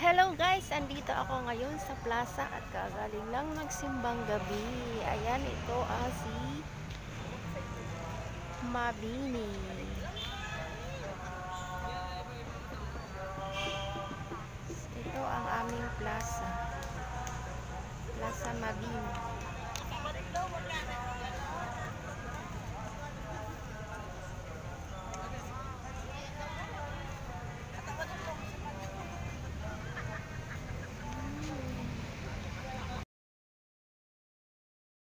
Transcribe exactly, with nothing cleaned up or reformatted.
Hello guys, andito ako ngayon sa plaza at kagaling lang magsimbang gabi. Ayan, ito ah, si Mabini. Ito ang aming plaza. Plaza Mabini.